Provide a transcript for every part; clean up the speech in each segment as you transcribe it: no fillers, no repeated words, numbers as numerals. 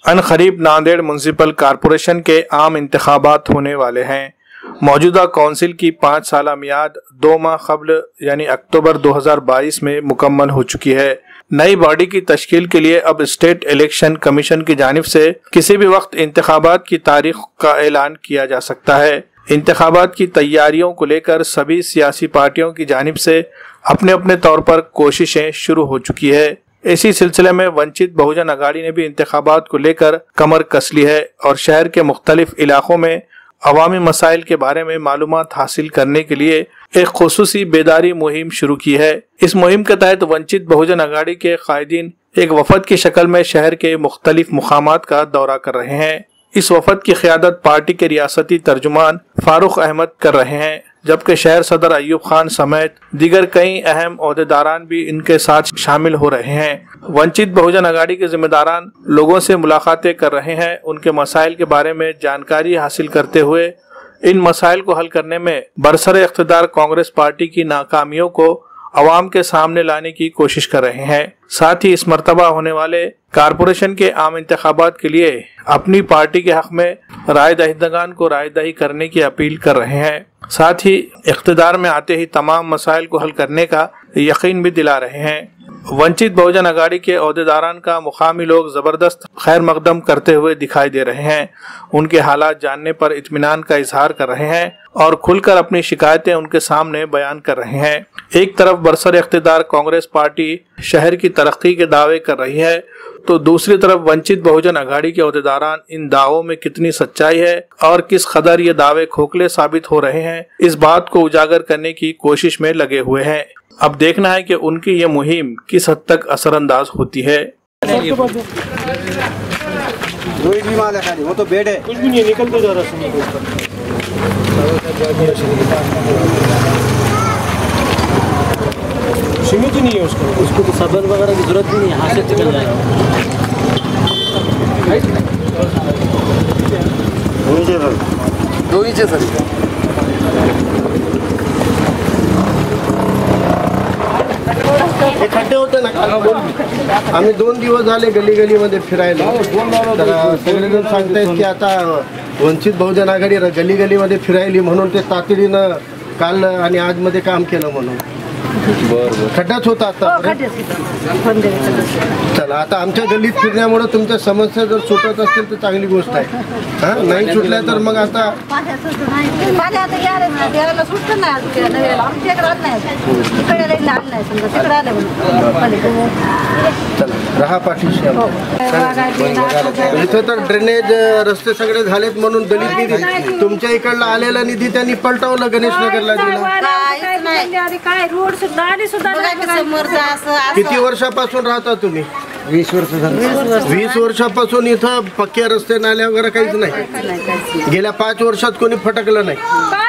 अनकरीब Nanded municipal corporation के आम इंतखाबात होने वाले हैं। मौजूदा कौंसिल की 5 साला मियाद 2 माह कबल यानी अक्टूबर 2022 में मुकम्मल हो चुकी है। नई बॉडी की तश्कील के लिए अब स्टेट इलेक्शन कमीशन की जानिब से किसी भी वक्त इंतखाबात की तारीख का ऐलान किया जा सकता है। इंतखाबात की तैयारियों को लेकर सभी सियासी पार्टियों की जानिब से अपने अपने तौर पर कोशिशें शुरू हो चुकी है। इसी सिलसिले में वंचित बहुजन अघाड़ी ने भी इंतखाबात को लेकर कमर कस ली है और शहर के मुख्तलिफ इलाकों में अवामी मसाइल के बारे में मालूमात हासिल करने के लिए एक खुसूसी बेदारी मुहिम शुरू की है। इस मुहिम के तहत वंचित बहुजन अघाड़ी के कायदीन एक वफद की शक्ल में शहर के मुख्तलिफ मुकामात का दौरा कर रहे हैं। इस वफद की क़ियादत पार्टी के रियासती तर्जुमान फारूक अहमद कर रहे हैं, जबकि शहर सदर अयूब खान समेत दीगर कई अहम ओहदेदारान भी इनके साथ शामिल हो रहे हैं। वंचित बहुजन अघाड़ी के जिम्मेदारान लोगों से मुलाकातें कर रहे हैं, उनके मसाइल के बारे में जानकारी हासिल करते हुए इन मसाइल को हल करने में बरसरे इख्तिदार कांग्रेस पार्टी की नाकामियों को अवाम के सामने लाने की कोशिश कर रहे हैं। साथ ही इस मर्तबा होने वाले कारपोरेशन के आम इंतखाबात के लिए अपनी पार्टी के हक में राय दहिंदगान को रायदही करने की अपील कर रहे हैं। साथ ही इख्तिदार में आते ही तमाम मसाइल को हल करने का यकीन भी दिला रहे हैं। वंचित बहुजन अघाड़ी के ओहदेदारान का मुकामी लोग जबरदस्त खैर मकदम करते हुए दिखाई दे रहे हैं। उनके हालात जानने पर इत्मीनान का इजहार कर रहे हैं और खुलकर अपनी शिकायतें उनके सामने बयान कर रहे हैं। एक तरफ बरसर इख्तिदार कांग्रेस पार्टी शहर की तरक्की के दावे कर रही है, तो दूसरी तरफ वंचित बहुजन अघाड़ी के ओहदेदारान इन दावों में कितनी सच्चाई है और किस कदर ये दावे खोखले साबित हो रहे हैं, इस बात को उजागर करने की कोशिश में लगे हुए हैं। अब देखना है कि उनकी ये मुहिम किस हद तक असरअंदाज होती है। वो तो बेड है, कुछ भी नहीं निकल तो जा रहा सीमित नहीं है उसको तो सबन वगैरह की जरूरत भी नहीं, यहाँ से निकल जाएगा। दो नीचे सर खड्डे होते ना, आम्ही 2 दिवस झाले गली गलीमध्ये फिरायला, तर सगळेजण सांगतायत की आता वंचित बहुजन आघाडी गली गलीमध्ये फिरायली म्हणून ते तातडीनं काल आणि आज मध्ये काम केलं म्हणून खड्डाच होता आता। चला आता आमच्या गल्लीत फिरण्यामुळे तुमच्या समस्या जर सुटत असतील तर चांगली गोष्ट आहे। हा नाही सुटल्या तर मग आता रहा पाठीशी। इथं तर ड्रेनेज रस्ते सगळे झालेत म्हणून दलित निधी तुमच्या इकडला आलेला निधी त्यांनी पलटवलं गणेश नगरला दिला। किती वर्षापासून राहता तुम्ही? 20 वर्ष झाली। 20 वर्षापासून इथं पक्के रस्ते नाल्या वगैरे काहीच नाही। गेल्या 5 वर्षात कोणी फटकलं नाही।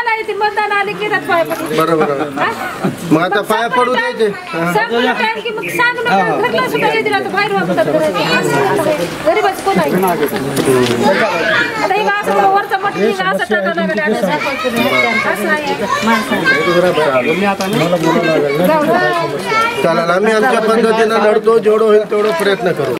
बरोबर, मग आता पाया पडू द्यायचे। चला आम्ही आमच्या पद्धतीनं लढतो, जेवढं होईल तेवढं प्रयत्न करू।